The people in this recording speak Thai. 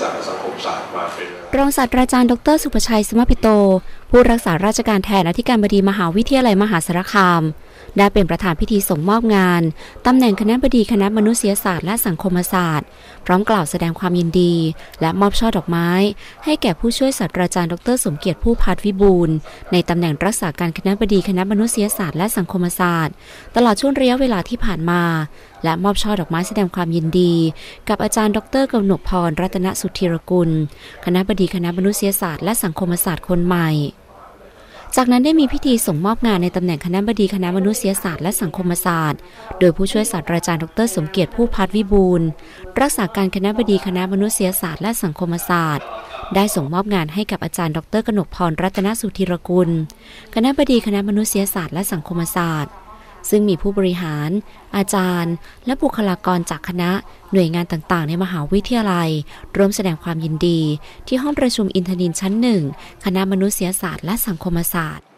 ศาสตร์และสังคมศาสตร์มาเป็นรองศาสตราจารย์ดร.สุภชัย สุมาพิโตผู้รักษาราชการแทนอธิการบดีมหาวิทยาลัยมหาสารคามได้เป็นประธานพิธีส่งมอบงานตำแหน่งคณบดีคณะมนุษยศาสตร์และสังคมศาสตร์พร้อมกล่าวแสดงความยินดีและมอบช่อดอกไม้ให้แก่ผู้ช่วยศาสตราจารย์ดร.สมเกียรติผู้พาทวิบูลย์ในตำแหน่งรักษาการคณบดีคณะมนุษยศาสตร์และสังคมศาสตร์ตลอดช่วงระยะเวลาที่ผ่านมาและมอบช่อดอกไม้แสดงความยินดีกับอาจารย์ดร.กนกพรรัตนสุธีรกุลคณบดีคณะมนุษยศาสตร์และสังคมศาสตร์คนใหม่จากนั้นได้มีพิธีส่งมอบงานในตำแหน่งคณบดีคณะมนุษยศาสตร์และสังคมศาสตร์โดยผู้ช่วยศาสตราจารย์ดร.สมเกียรติผู้พาทวิบูลย์รักษาการคณบดีคณะมนุษยศาสตร์และสังคมศาสตร์ได้ส่งมอบงานให้กับอาจารย์ดร.กนกพรรัตนสุธีรกุลคณบดีคณะมนุษยศาสตร์และสังคมศาสตร์ซึ่งมีผู้บริหารอาจารย์และบุคลากรจากคณะหน่วยงานต่างๆในมหาวิทยาลัยร่วมแสดงความยินดีที่ห้องประชุมอินทนิลชั้น 1คณะมนุษยศาสตร์และสังคมศาสตร์